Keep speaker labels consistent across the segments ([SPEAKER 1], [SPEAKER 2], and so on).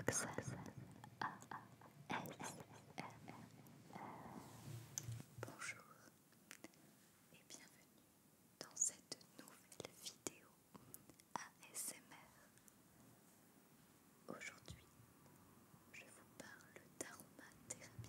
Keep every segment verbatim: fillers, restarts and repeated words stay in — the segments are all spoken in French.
[SPEAKER 1] Roxane A S M R. Bonjour et bienvenue dans cette nouvelle vidéo A S M R. Aujourd'hui, je vous parle d'aromathérapie.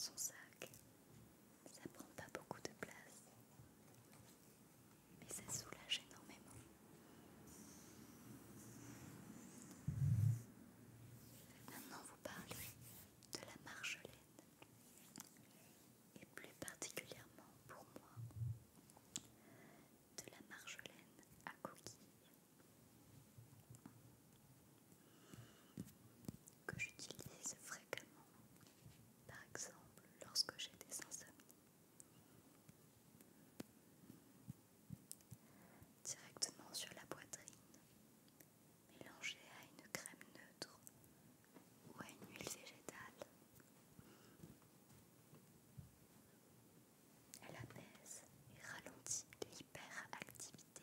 [SPEAKER 1] son sac. Ça prend pas beaucoup de place, mais ça soulage énormément. Maintenant vous parlez de la marjolaine, et plus particulièrement pour moi, de la marjolaine à coquille, que j'utilise fréquemment, par exemple lorsque j'ai des insomnies. Directement sur la poitrine, mélangée à une crème neutre ou à une huile végétale. Elle apaise et ralentit l'hyperactivité.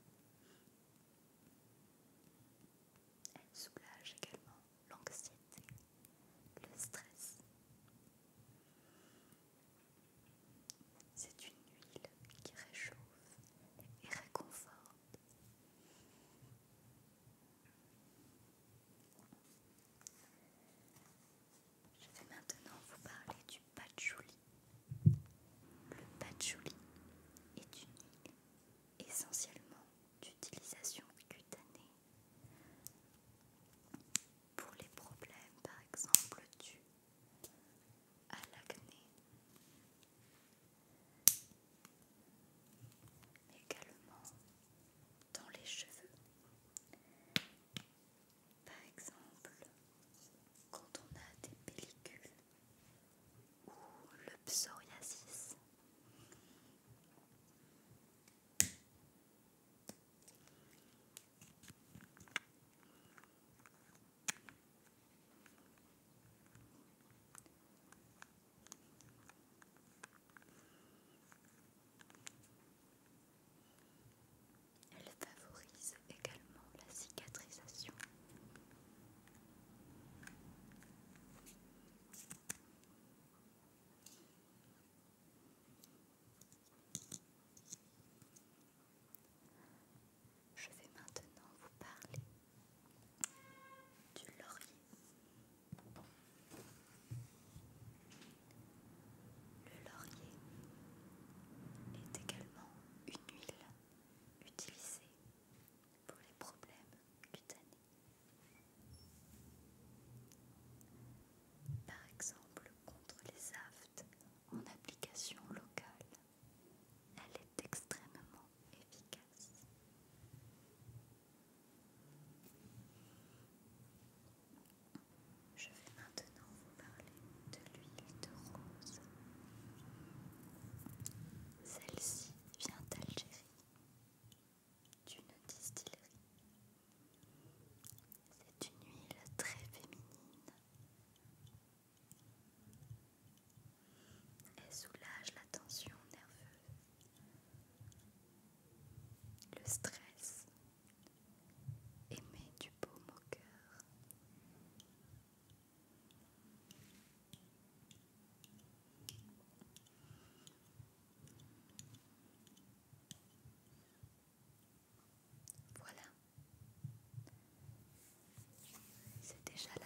[SPEAKER 1] Elle soulage également l'anxiété, le stress. C'est une huile qui réchauffe et réconforte. Je vais maintenant vous parler du patchouli. Le patchouli est une huile essentiellement d'utilisation cutanée pour les problèmes par exemple dus à l'acné, mais également dans les cheveux. Par exemple, quand on a des pellicules ou le psoriasis. Elle favorise également la cicatrisation. Je vais maintenant vous parler du laurier. Le laurier est également une huile utilisée pour les problèmes cutanés. Par exemple, contre les aftes en application locale, elle est extrêmement efficace. Je vais maintenant vous parler de l'huile de rose. Celle-ci vient d'Algérie, d'une distillerie. C'est une huile très féminine. Elle soulage la tension nerveuse, le stress et met du baume au cœur. Voilà, c'est déjà